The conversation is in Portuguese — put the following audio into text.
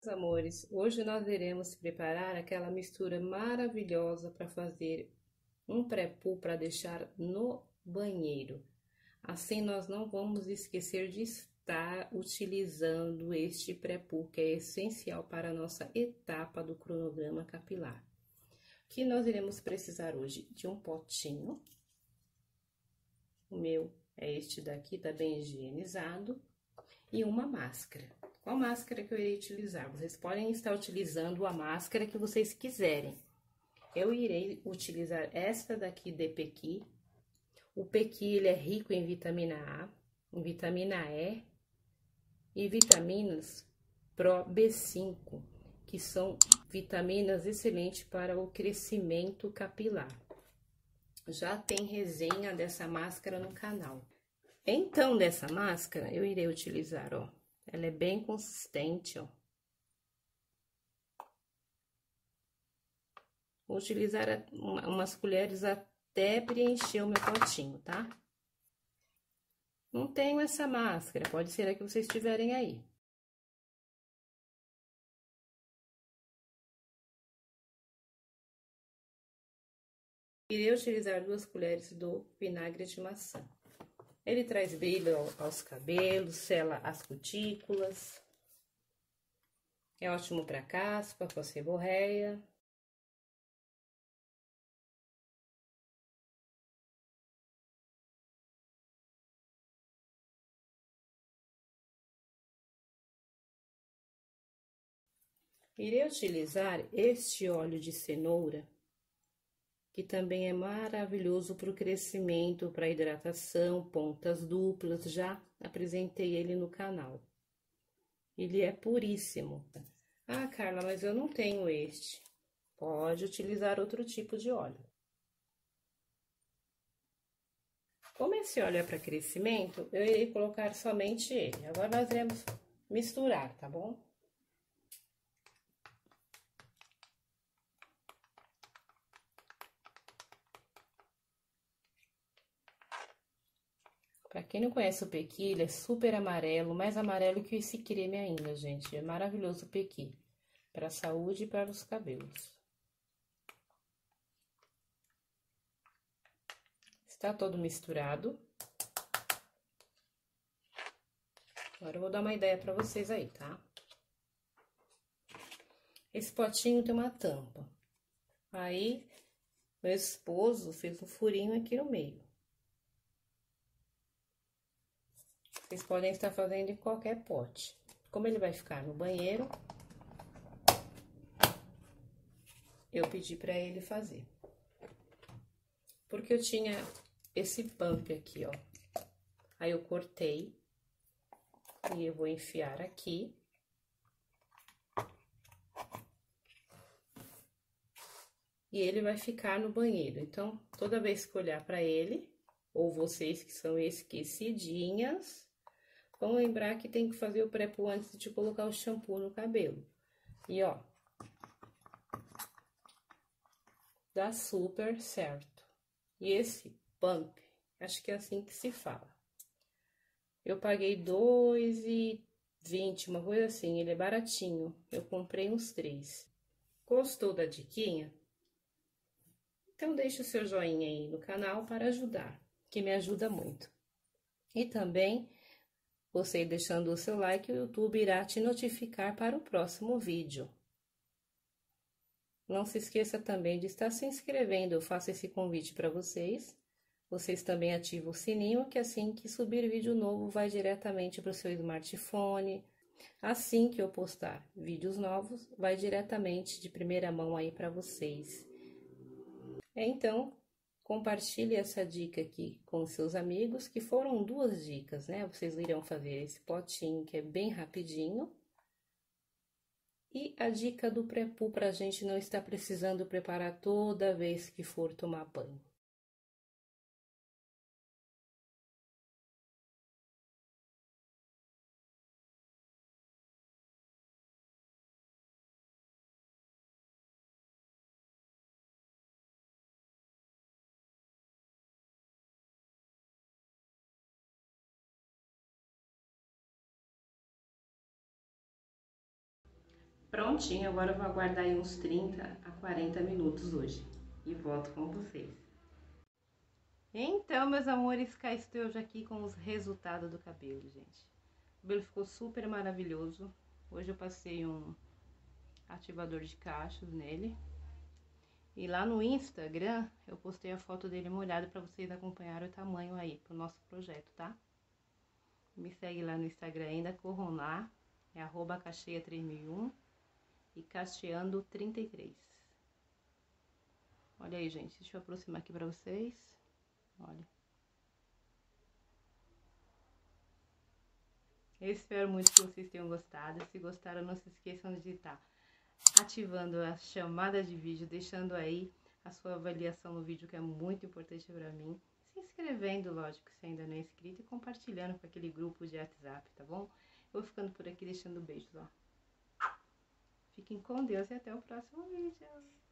Meus amores, hoje nós iremos preparar aquela mistura maravilhosa para fazer um pré-poo para deixar no banheiro. Assim nós não vamos esquecer de estar utilizando este pré-poo, que é essencial para a nossa etapa do cronograma capilar. Que nós iremos precisar hoje de um potinho. O meu é este daqui, tá bem higienizado. E uma máscara. Qual máscara que eu irei utilizar? Vocês podem estar utilizando a máscara que vocês quiserem. Eu irei utilizar esta daqui de Pequi. O Pequi, ele é rico em vitamina A, em vitamina E e vitaminas Pro B5, que são vitaminas excelentes para o crescimento capilar. Já tem resenha dessa máscara no canal. Então, dessa máscara, eu irei utilizar, ó. Ela é bem consistente, ó. Vou utilizar umas colheres até preencher o meu potinho, tá? Não tenho essa máscara, pode ser a que vocês tiverem aí. Irei utilizar 2 colheres do vinagre de maçã. Ele traz brilho aos cabelos, sela as cutículas. É ótimo para caspa, com a seborreia. Irei utilizar este óleo de cenoura, que também é maravilhoso para o crescimento, para hidratação, pontas duplas, já apresentei ele no canal. Ele é puríssimo. Ah, Carla, mas eu não tenho este. Pode utilizar outro tipo de óleo. Como esse óleo é para crescimento, eu irei colocar somente ele. Agora nós iremos misturar, tá bom? Pra quem não conhece o Pequi, ele é super amarelo, mais amarelo que esse creme ainda, gente. É maravilhoso o Pequi, para a saúde e para os cabelos. Está todo misturado. Agora eu vou dar uma ideia para vocês aí, tá? Esse potinho tem uma tampa. Aí, meu esposo fez um furinho aqui no meio. Vocês podem estar fazendo em qualquer pote. Como ele vai ficar no banheiro, eu pedi para ele fazer. Porque eu tinha esse pump aqui, ó. Aí eu cortei e eu vou enfiar aqui. E ele vai ficar no banheiro. Então, toda vez que olhar para ele, ou vocês que são esquecidinhas, vão lembrar que tem que fazer o pré-poo antes de colocar o shampoo no cabelo. E, ó, dá super certo. E esse pump, acho que é assim que se fala. Eu paguei R$2,20, uma coisa assim, ele é baratinho. Eu comprei uns 3. Gostou da diquinha? Então, deixe o seu joinha aí no canal para ajudar, que me ajuda muito. E também, você deixando o seu like, o YouTube irá te notificar para o próximo vídeo. Não se esqueça também de estar se inscrevendo, eu faço esse convite para vocês. Vocês também ativam o sininho, que assim que subir vídeo novo, vai diretamente para o seu smartphone. Assim que eu postar vídeos novos, vai diretamente de primeira mão aí para vocês. Então, compartilhe essa dica aqui com seus amigos, que foram 2 dicas, né? Vocês irão fazer esse potinho que é bem rapidinho. E a dica do pré-poo para a gente não estar precisando preparar toda vez que for tomar banho. Prontinho, agora eu vou aguardar aí uns 30 a 40 minutos hoje. E volto com vocês. Então, meus amores, cá estou eu já aqui com os resultados do cabelo, gente. O cabelo ficou super maravilhoso. Hoje eu passei um ativador de cachos nele. E lá no Instagram, eu postei a foto dele molhado para vocês acompanharem o tamanho aí pro nosso projeto, tá? Me segue lá no Instagram ainda, corram lá. É @cacheia3001 e cacheando33. Olha aí, gente, deixa eu aproximar aqui pra vocês. Olha. Eu espero muito que vocês tenham gostado. Se gostaram, não se esqueçam de estar ativando a chamada de vídeo, deixando aí a sua avaliação no vídeo, que é muito importante pra mim. Se inscrevendo, lógico, se ainda não é inscrito, e compartilhando com aquele grupo de WhatsApp, tá bom? Eu vou ficando por aqui deixando beijos, ó. Fiquem com Deus e até o próximo vídeo.